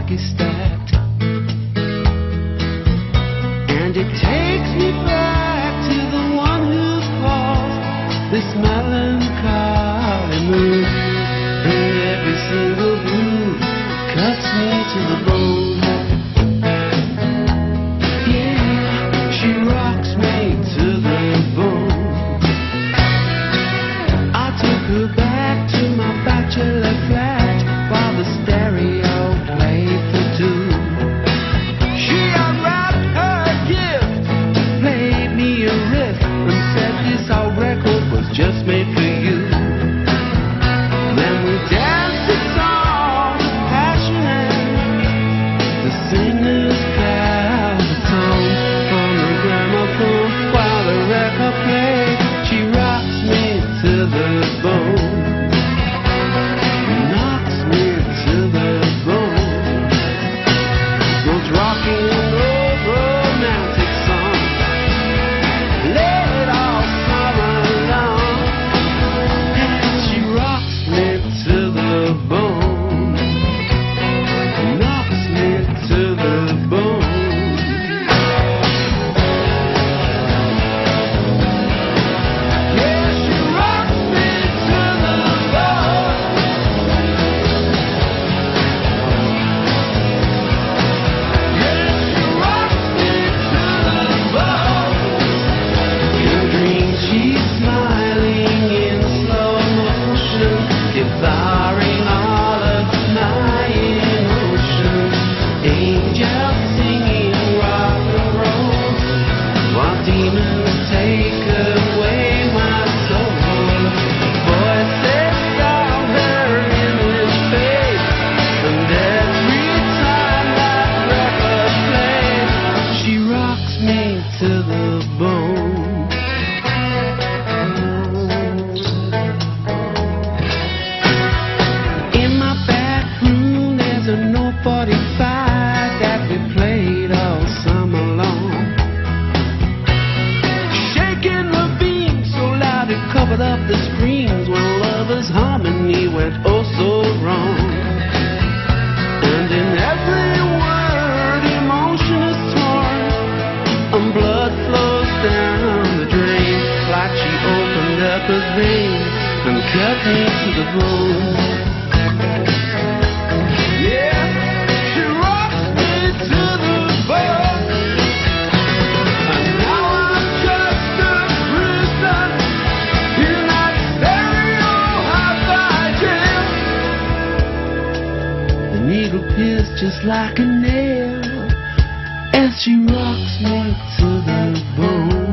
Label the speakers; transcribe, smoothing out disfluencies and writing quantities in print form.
Speaker 1: hockey stacked, and it takes me back to the one who's caused this melancholy mood, and every single groove cuts me to the bone. Yeah, she rocks me to the bone. I took her back to my bachelor flat while the stereo played for two. She unwrapped her gift, played me a riff, and said this old record was just made for you. Then we danced a song of passion, the singers held the tone from the gramophone while the record played. She rocks me to the bone, knocks me to the bone. Those rocking old romantic songs, played all summer long, and she rocks me to the bone, knocks me to the bone. Yeah, she rocks me to the bone. Yeah, she rocks me to the bone. In dreams she's smiling in slow motion, devouring all of my emotions. Angels singing rock and roll, while demons take away my soul. Voices sound her image fade, and every time that record plays, she rocks me to the bone. In my back room there's an old 45 that we played all summer long, shaking the beam so loud it covered up the screams when lovers' harmony went oh so wrong. And in every word emotion is torn, and blood flows down the drain, like she opened up a vein and cut me to the bone. Yeah, she rocks me to the bone, and now I'm just a prisoner in that stereo hi-fi jam. The needle pierced just like a nail as she rocks me to the bone.